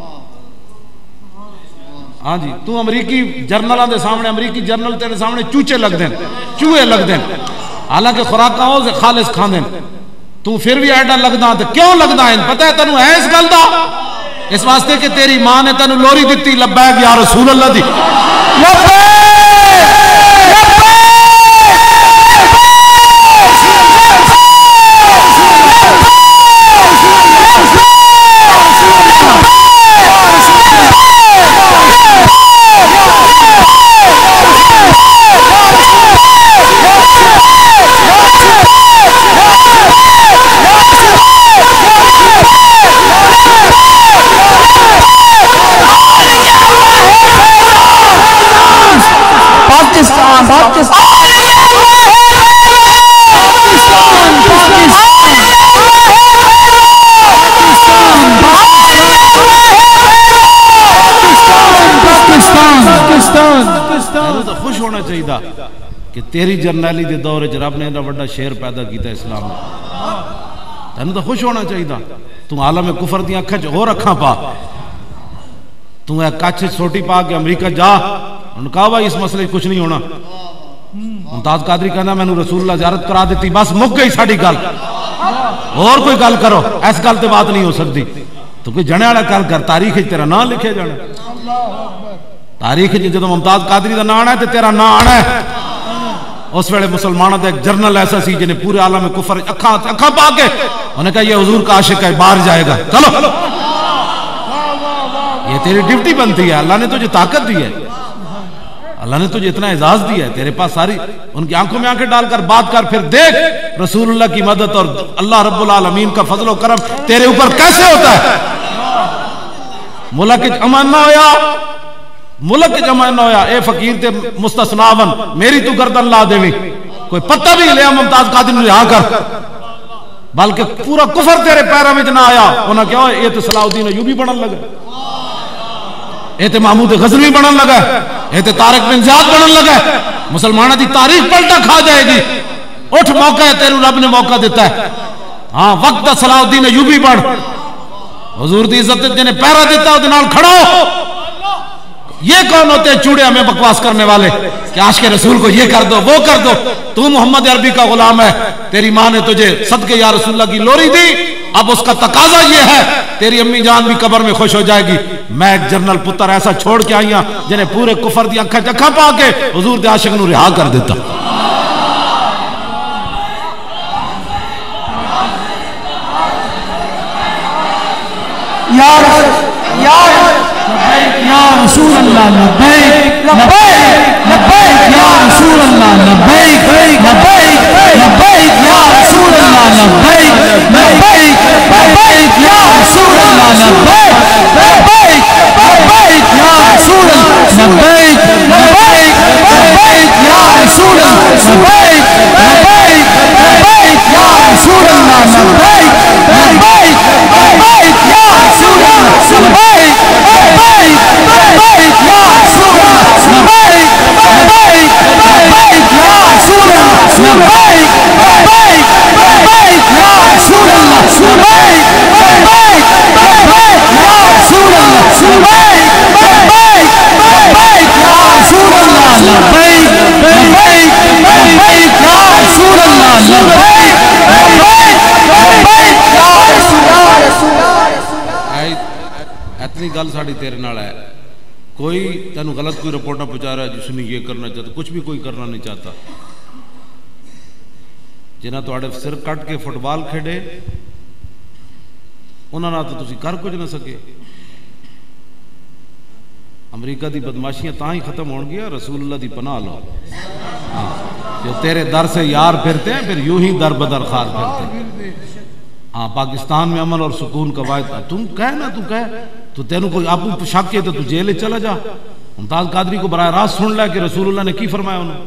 ہاں جی تو امریکی جرنلاں دے سامنے، امریکی جرنل تیرے سامنے چوچے لگ دیں، چوہے لگ دیں، حالانکہ خوراکاں ہو سے خالص کھان دیں. تو پھر بھی ایڈا لگدا تے کیوں لگدا ہے؟ پتہ ہے تینوں ہے اس گل دا؟ اس واسطے کہ تیری ماں نے تینوں لوری دتی لبیک یا رسول اللہ دی. خوش ہونا چاہیے کہ تیری جرنیلی دے دور وچ رب نے اتنا بڑا شیر پیدا کیتا اسلام نے. تینوں تو خوش ہونا چاہیے. تو عالم کفر دیاں اکھاں چ ہور اکھاں پا. تو اے کچھ سوٹی پا کے امریکہ جا. انہوں نے کہا بھائی اس مسئلے کچھ نہیں ہونا. ممتاز قادری کہنا میں نے رسول اللہ زیارت کرا دیتی، بس مک گئی ساڑی گل. اور کوئی گل کرو، ایس گل تے بات نہیں ہو سکتی. تو کوئی جنے والا گل کر، تاریخ تیرا نام لکھے جانا. تاریخ جدو ممتاز قادری دا نام آنا ہے تو تیرا نام آنا ہے. اس ویلے مسلمانوں دا ایک جرنل ایسا سی جنہیں پورے عالم کفر اکھاں اکھاں پا کے انہیں کہا یہ حضور کا عاشق ہے، باہر جائے گا. چلو یہ تیری ڈیوٹی بنتی ہے، اللہ نے تجھے طاقت دی ہے، اللہ نے تجھے اتنا اعزاز دیا ہے، تیرے پاس ساری ان کی آنکھوں میں آنکھیں ڈال کر بات کر، پھر دیکھ رسول اللہ کی مدد اور اللہ رب العالمین کا فضل و کرم تیرے اوپر کیسے ہوتا ہے۔ ملک امان نہ ہویا، ملک جمع نہ ہویا، اے فقیر تے مستثناون میری تو گردن لا دیوی، کوئی پتہ بھی لیا ممتاز قادر نے رہا کر، بلکہ پورا کفر تیرے پیروں میں نہ آیا۔ انہاں کیا ہوئے، یہ تو صلاح الدین ایوبی بنن لگا، یہ تو محمود غزنوی بنن لگا، یہ تو طارق بن زیاد بنن لگا، مسلمانوں دی تاریخ پلٹا کھا جائے گی۔ اٹھ، موقع ہے، تیرے رب نے موقع دیتا ہے، ہاں وقت دا صلاح الدین ایوبی بن، حضور دی عزت جنہیں پیرا دیتا ہے نال کھڑا ہو۔ یہ کون ہوتے ہیں چوڑے ہمیں بکواس کرنے والے کہ عاشق رسول کو یہ کر دو وہ کر دو، تو محمد عربی کا غلام ہے، تیری ماں نے تجھے صدقے یا رسول اللہ کی لوری دی، اب اس کا تقاضا یہ ہے تیری امی جان بھی قبر میں خوش ہو جائے گی۔ میں ایک جنرل پتر ایسا چھوڑ کے آئی ہوں جنہیں پورے کفر دی اکھا چکھا پا کے حضور دے عاشق نو رہا کر دیتا۔ یا یا یا رسول اللہ لبیک لبیک لبیک یا رسول اللہ لبیک لبیک لبیک یا رسول اللہ لبیک لبیک لبیک یا رسول اللہ لبیک لبیک لبیک یا رسول اللہ لبیک لبیک لبیک یا رسول اللہ لبیک لبیک لبیک یا رسول اللہ لبیک لبیک لبیک یا رسول اللہ لبیک لبیک لبیک یا رسول اللہ لبیک لبیک لبیک یا رسول اللہ لبیک لبیک لبیک یا رسول اللہ لبیک لبیک لبیک یا رسول اللہ لبیک لبیک لبیک یا رسول اللہ لبیک لبیک لبیک یا رسول اللہ لبیک لبیک لبیک یا رسول اللہ۔ اتنی گل ساڑی تیرے نال ہے، کوئی تینو غلط کوئی رپورٹا پہنچا رہا ہے جس نے یہ کرنا چاہتا، کچھ بھی کوئی کرنا نہیں چاہتا۔ جنہاں تواڈے سر کٹ کے فٹ بال کھیڈے انہاں نال تو تسی کر کچھ نہ سکے۔ امریکہ دی بدماشیاں تاں ہی ختم ہون گیا، رسول اللہ دی پناہ لو۔ ہاں، جو تیرے در سے یار پھرتے ہیں پھر یوں ہی در بدر خار پھرتے ہیں۔ ہاں، پاکستان میں امن اور سکون کا واحد، تم کہے نا، تم کہے تو تینوں کوئی آپ کو شک ہے تو تو جیلے چلا جا۔ ممتاز قادری کو براہ راست سن لے کہ رسول اللہ نے کی فرمایا انہوں۔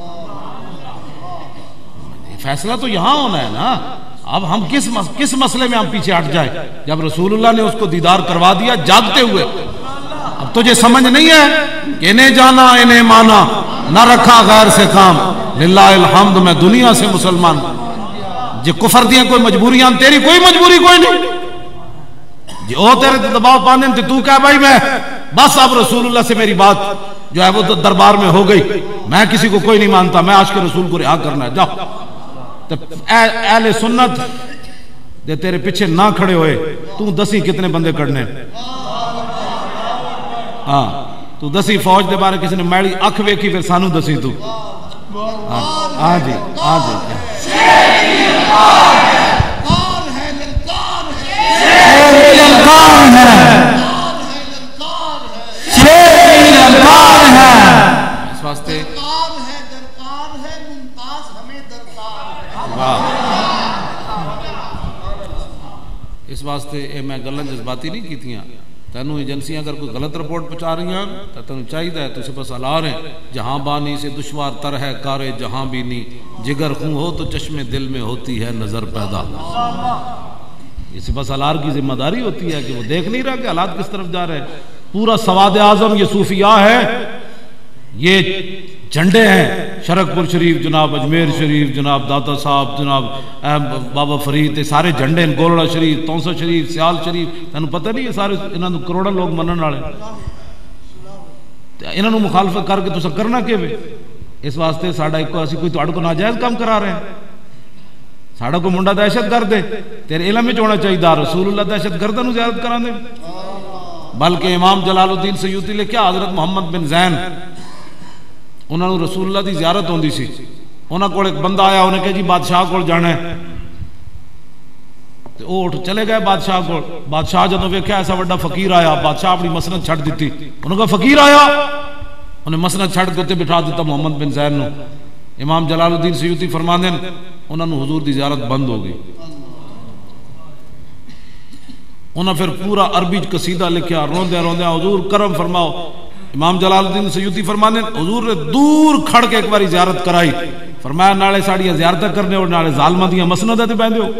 فیصلہ تو یہاں ہونا ہے نا، اب ہم کس کس مسئلے میں ہم پیچھے ہٹ جائیں جب رسول اللہ نے اس کو دیدار کروا دیا جاگتے ہوئے۔ اب تجھے سمجھ نہیں ہے کہ انہیں جانا انہیں مانا، نہ رکھا غیر سے کام، للہ الحمد میں دنیا سے مسلمان۔ جی کفر دیاں کوئی مجبوریاں، تیری کوئی مجبوری کوئی نہیں، جی او تیرے دباؤ پانے تھے، تو کہہ بھائی میں بس اب رسول اللہ سے میری بات جو ہے وہ دربار میں ہو گئی، میں کسی کو کوئی نہیں مانتا، میں عاشق رسول کو رہا کرنا ہے، جاؤ۔ تو اہل سنت دے تیرے پیچھے نہ کھڑے ہوئے تو دسی کتنے بندے کڑنے۔ ہاں، تو دسی فوج دے بارے کسی نے میڑی اکھ ویکھی پھر سانو دسی تو۔ ہاں جی، ہاں جی، اس واسطے اس واسطے اے میں گلاں جذباتی نہیں کیتیاں، تینوں ایجنسیاں اگر کوئی غلط رپورٹ پہنچا رہی ہیں تو تینوں چاہیے ہے تو اسے بس الار ہے، جہاں بانی سے دشوار تر ہے کار جہاں بھی نہیں، جگر خون ہو تو چشم دل میں ہوتی ہے نظر پیدا۔ اسے بس الار کی ذمہ داری ہوتی ہے کہ وہ دیکھ نہیں رہا کہ حالات کس طرف جا رہے ہیں۔ پورا سواد اعظم یہ صوفیاء ہے، یہ جھنڈے ہیں، شرک پور شریف جناب، اجمیر شریف جناب، داتا صاحب جناب، بابا فرید، سارے جھنڈے ہیں، گولڑا شریف، تونسا شریف، سیال شریف، تینوں پتہ نہیں ہے سارے انہوں نے کروڑا لوگ منن والے، انہوں نے مخالفت کر کے تو کرنا کہ اس واسطے ساڑھا ایک اسی کوئی تہاڈے کو ناجائز کام کرا رہے ہیں، ساڑھا کو منڈا دہشت گرد ہے، تیرے علم میں ہونا چاہیے دا رسول اللہ دہشت گردوں نے زیارت کرا دے۔ بلکہ امام جلال الدین سیوطی لکھیا حضرت محمد بن زین انہوں نے رسول اللہ دی زیارت ہوندی سی، انہوں کو ایک بندہ آیا، انہیں کہا جی بادشاہ کو جانا ہے، وہ اٹھ چلے گئے بادشاہ کو. بادشاہ جدوں ویکھیا ایسا بڑا فقیر آیا, بادشاہ اپنی مسند چھڈ دیتی. انہوں کہا فقیر آیا, انہیں مسند چھڈ کے اتنے بٹھا دیتا محمد بن زید نو. امام جلال الدین سیوطی فرماندے ہیں انہوں نے حضور دی زیارت بند ہو گئی. انہوں نے پھر پورا عربی قصیدہ لکھیا, روندے روندے حضور کرم فرماؤ. امام جلال الدین سیوطی فرماندے ہیں حضور نے دور کھڑ کے ایک باری زیارت کرائی. فرمایا نالے ساڑیاں زیارتیں کرنے اور نالے ظالماں دیاں مسنداں تے بیندے ہو.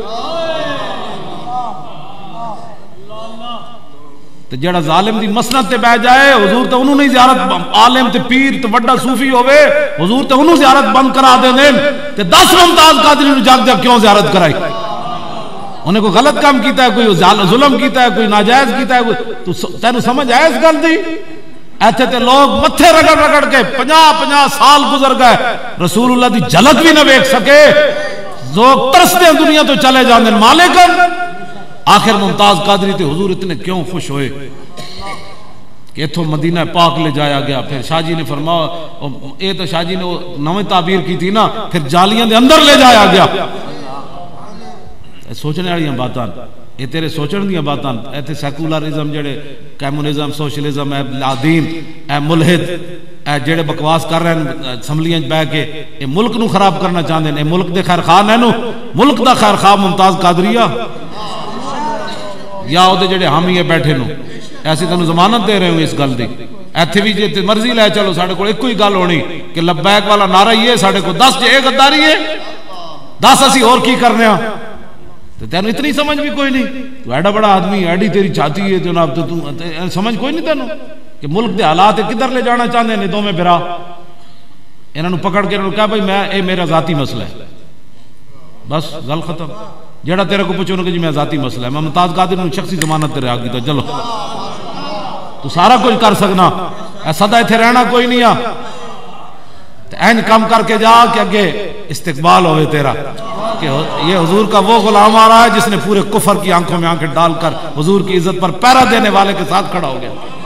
تے جڑا ظالم دی مسند تے بیٹھ جائے حضور تے انہوں نہیں زیارت, عالم تے پیر تے بڑا صوفی ہوئے حضور تے انہوں زیارت بند کرا دے دیں. تے دس ممتاز قادری نو جاگ جاگ کیوں زیارت کرائی؟ انہیں کوئی غلط کام کیتا ہے, کوئی ظلم کیتا ہے, کوئی ناجائز کیتا ہے, تو تینوں سمجھ آئے اس گل دی؟ ایتھے تے لوگ متھے رگڑ رگڑ کے پنجاہ پنجاہ سال گزر گئے, رسول اللہ دی جھلک بھی نہ ویکھ سکے. لوگ ترستے دنیا تو چلے جاندے مالکن. آخر ممتاز قادری تے حضور اتنے کیوں خوش ہوئے کہ اتھوں مدینہ پاک لے جایا گیا. پھر شاہ جی نے فرمایا, اے تو شاہ جی نے نویں تعبیر کی تھی نا, پھر جالیاں دے اندر لے جایا گیا. سوچنے والی باتاں, یہ تیرے سوچن دیا باتاں. ایتھے سیکولرزم جڑے کمیونزم سوشلزم اے لادین اے ملحد اے جڑے بکواس کر رہے ہیں اسمبلیاں بہ کے, اے ملک نو خراب کرنا چاہتے ہیں. اے ملک دے خیر خواہ نو, ملک دا خیر خواہ ممتاز قادریہ یا او دے جڑے حامی بیٹھے نو. ایسی تینوں ضمانت دے رہے ہوں اس گل دی. ایتھے بھی جے مرضی لے چلو, ساڈے کول ایک ہی گل ہونی کہ لبیک والا نعرہ ہی ہے ساڈے کو, دس جے غداری ہے دس اسی اور کی کرنے ہاں. تو تینوں اتنی سمجھ بھی کوئی نہیں, تو ایڈا بڑا آدمی, ایڈی تیری چھاتی ہے جناب, تو تو سمجھ کوئی نہیں تینوں کہ ملک دے حالات کدھر لے جانا چاہتے ہیں دو میں برا. انہوں نے پکڑ کے انہوں نے کہا بھائی میں اے میرا ذاتی مسئلہ ہے, بس گل ختم. جیڑا تیرے کو پوچھو کہ جی میں ذاتی مسئلہ ہے, میں ممتاز قادر نے شخصی ضمانت تیرے آگی تو چلو تو سارا کچھ کر سکنا, صدا ایتھے رہنا کوئی نہیں آ. این کام کر کے جا کہ اگے استقبال ہوئے تیرا کہ یہ حضور کا وہ غلام آ رہا ہے جس نے پورے کفر کی آنکھوں میں آنکھیں ڈال کر حضور کی عزت پر پیرا دینے والے کے ساتھ کھڑا ہو گیا.